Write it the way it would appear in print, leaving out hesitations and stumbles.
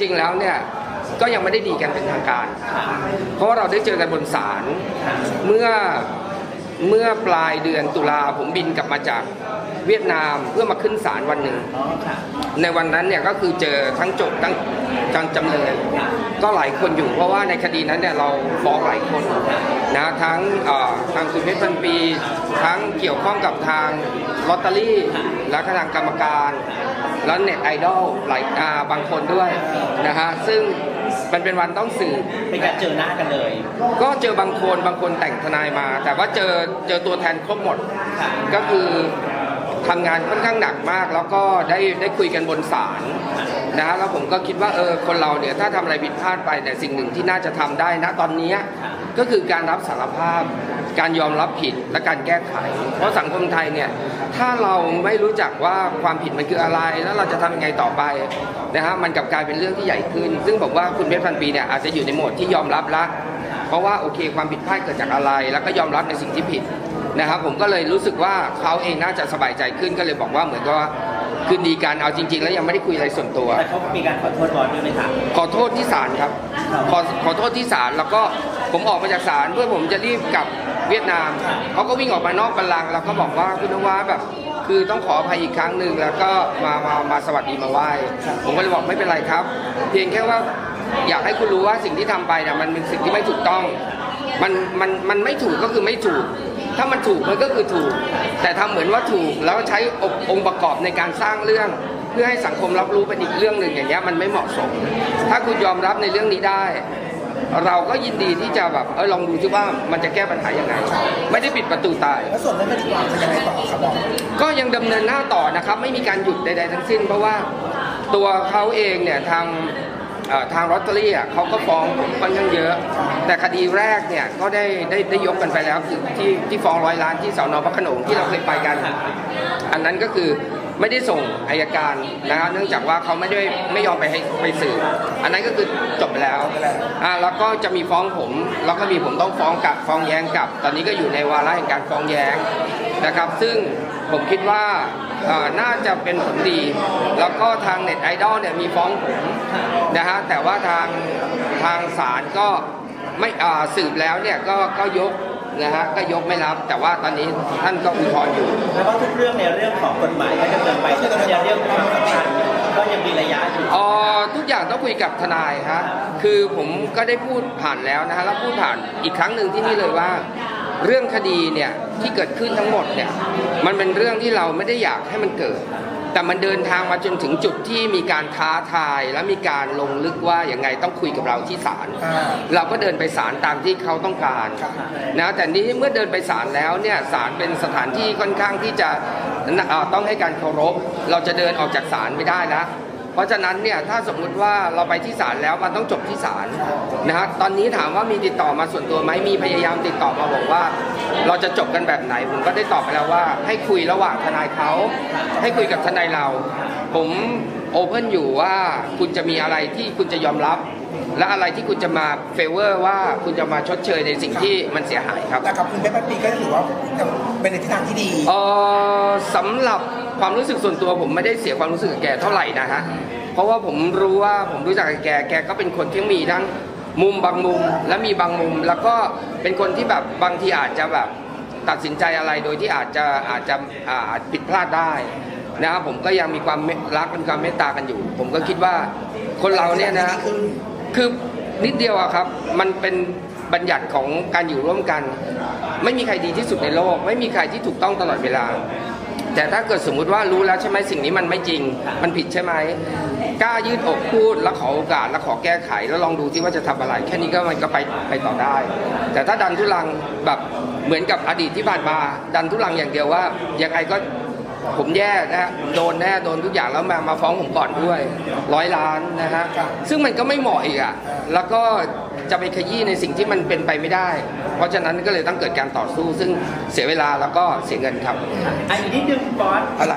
ริงๆแล้วเนี่ยก็ยังไม่ได้ดีกันเป็นทางการเพราะว่าเราได้เจอกันบนศาลเมื่อปลายเดือนตุลาผมบินกลับมาจากเวียดนามเพื่อมาขึ้นศาลวันหนึ่งในวันนั้นเนี่ยก็คือเจอทั้งโจทก์ทั้งจำเลยก็หลายคนอยู่เพราะว่าในคดีนั้นเนี่ยเราฟ้องหลายคนนะทั้งคุณเพชรพันปีทั้งเกี่ยวข้องกับทางลอตเตอรี่และทางกรรมการแล้วเน็ตไอดอลหลายบางคนด้วยนะฮะซึ่งมันเป็นวันต้องสืบเป็นการเจอหน้ากันเลยก็เจอบางคนแต่งทนายมาแต่ว่าเจอตัวแทนครบหมดก็คือทำงานค่อนข้างหนักมากแล้วก็ได้คุยกันบนศาลนะแล้วผมก็คิดว่าคนเราเนี่ยถ้าทำอะไรผิดพลาดไปแต่สิ่งหนึ่งที่น่าจะทำได้นะตอนนี้ก็คือการรับสารภาพการยอมรับผิดและการแก้ไขเพราะสังคมไทยเนี่ยถ้าเราไม่รู้จักว่าความผิดมันคืออะไรแล้วเราจะทำยังไงต่อไปนะฮะมันกลับกลายเป็นเรื่องที่ใหญ่ขึ้นซึ่งผมว่าคุณเพชรพันปีเนี่ยอาจจะอยู่ในโหมดที่ยอมรับละเพราะว่าโอเคความผิดพลาดเกิดจากอะไรแล้วก็ยอมรับในสิ่งที่ผิดนะครับผมก็เลยรู้สึกว่าเขาเองน่าจะสบายใจขึ้นก็เลยบอกว่าเหมือนกับว่าคืนดีกันเอาจริงๆแล้วยังไม่ได้คุยอะไรส่วนตัวแต่เขามีการขอโทษบอสด้วยไหมครับขอโทษที่ศาลครับขอโทษที่ศาลแล้วก็ผมออกมาจากศาลเพื่อผมจะรีบกลับเวียดนามเขาก็วิ่งออกมานอกบัลลังก์แล้วก็บอกว่าคุณนวัดแบบคือต้องขออภัยอีกครั้งหนึ่งแล้วก็มาสวัสดีมาไหว้ผมก็เลยบอกไม่เป็นไรครับเพียงแค่ว่าอยากให้คุณรู้ว่าสิ่งที่ทำไปเนี่ยมันเป็นสิ่งที่ไม่ถูกต้องมันไม่ถูกก็คือไม่ถูกถ้ามันถูกมันก็คือถูกแต่ทำเหมือนว่าถูกแล้วใช้องค์ประกอบในการสร้างเรื่องเพื่อให้สังคมรับรู้เป็นอีกเรื่องหนึ่งอย่างนี้มันไม่เหมาะสมถ้าคุณยอมรับในเรื่องนี้ได้เราก็ยินดีที่จะแบบลองดูซิว่ามันจะแก้ปัญหายังไงไม่ได้ปิดประตูตายแล้วส่วนเรื่องคดีความจะยังไงต่อครับบอสก็ยังดำเนินหน้าต่อนะครับไม่มีการหยุดใดๆทั้งสิ้นเพราะว่าตัวเขาเองเนี่ยทางลอตเตอรี่เขาก็ฟ้องผมค่อนข้างเยอะแต่คดีแรกเนี่ยก็ได้ยกกันไปแล้วคือที่ฟ้อง100 ล้านที่สน.พระโขนงที่เราเคยไปกันอันนั้นก็คือไม่ได้ส่งอัยการนะครับเนื่องจากว่าเขาไม่ยอมไปสืบอันนั้นก็คือจบไปแล้วแล้วก็จะมีฟ้องผมแล้วก็มีผมต้องฟ้องแย้งกับตอนนี้ก็อยู่ในวาระแห่งการฟ้องแย้งนะครับซึ่งผมคิดว่าน่าจะเป็นผลดีแล้วก็ทางเน็ตไอดอลเนี่ยมีฟ้องผมนะฮะแต่ว่าทางศาลก็ไม่สืบแล้วเนี่ยก็ยกนะฮะก็ยกไม่รับแต่ว่าตอนนี้ท่านก็อุทธรณ์อยู่แล้วก็ทุกเรื่องในเรื่องของกฎหมายก็จะเดินไปแต่ในเรื่องความสัมพันธ์ก็ยังมีระยะอยู่ทุกอย่างต้องคุยกับทนายฮะคือผมก็ได้พูดผ่านแล้วนะฮะแล้วพูดผ่านอีกครั้งหนึ่งที่นี่เลยว่าเรื่องคดีเนี่ยที่เกิดขึ้นทั้งหมดเนี่ยมันเป็นเรื่องที่เราไม่ได้อยากให้มันเกิดแต่มันเดินทางมาจนถึงจุดที่มีการท้าทายและมีการลงลึกว่าอย่างไงต้องคุยกับเราที่ศาลเราก็เดินไปศาลตามที่เขาต้องการนะแต่นี้เมื่อเดินไปศาลแล้วเนี่ยศาลเป็นสถานที่ค่อนข้างที่จะต้องให้การเคารพเราจะเดินออกจากศาลไม่ได้แล้วเพราะฉะนั้นเนี่ยถ้าสมมุติว่าเราไปที่ศาลแล้วมันต้องจบที่ศาลนะฮะตอนนี้ถามว่ามีติดต่อมาส่วนตัวไหมมีพยายามติดต่อมาบอกว่าเราจะจบกันแบบไหนผมก็ได้ตอบไปแล้วว่าให้คุยระหว่างทนายเขาให้คุยกับทนายเราผมโอเพ่นอยู่ว่าคุณจะมีอะไรที่คุณจะยอมรับและอะไรที่คุณจะมาเฟเวอร์ว่าคุณจะมาชดเชยในสิ่งที่มันเสียหายครับแต่กับคุณเพชรพันปีก็ถือว่าเป็นในทิศทางที่ดีสำหรับความรู้สึกส่วนตัวผมไม่ได้เสียความรู้สึกกับแกเท่าไหร่นะฮะเพราะว่าผมรู้ว่าผมรู้จักกับแกก็เป็นคนที่มีทั้งมุมบางมุมและมีบางมุมแล้วก็เป็นคนที่แบบบางทีอาจจะแบบตัดสินใจอะไรโดยที่อาจจะผิดพลาดได้นะครับผมก็ยังมีความรักเป็นความเมตตากันอยู่ผมก็คิดว่าคนเราเนี่ยนะคือนิดเดียวอะครับมันเป็นบัญญัติของการอยู่ร่วมกันไม่มีใครดีที่สุดในโลกไม่มีใครที่ถูกต้องตลอดเวลาแต่ถ้าเกิดสมมุติว่ารู้แล้วใช่ไหมสิ่งนี้มันไม่จริงมันผิดใช่ไหมกล้ายืดอกพูดแล้วขอโอกาสแล้วขอแก้ไขแล้วลองดูที่ว่าจะทำอะไรแค่นี้ก็มันก็ไปต่อได้แต่ถ้าดันทุลังแบบเหมือนกับอดีตที่ผ่านมาดันทุลังอย่างเดียวว่ายังไงก็ผมแย่นะฮะโดนแน่โดนทุกอย่างแล้วมาฟ้องผมก่อนด้วย100 ล้านนะฮะซึ่งมันก็ไม่เหมาะอีกอ่ะแล้วก็จะไปขยี้ในสิ่งที่มันเป็นไปไม่ได้เพราะฉะนั้นก็เลยต้องเกิดการต่อสู้ซึ่งเสียเวลาแล้วก็เสียเงินครับอีกนิดนึงบอสอะไร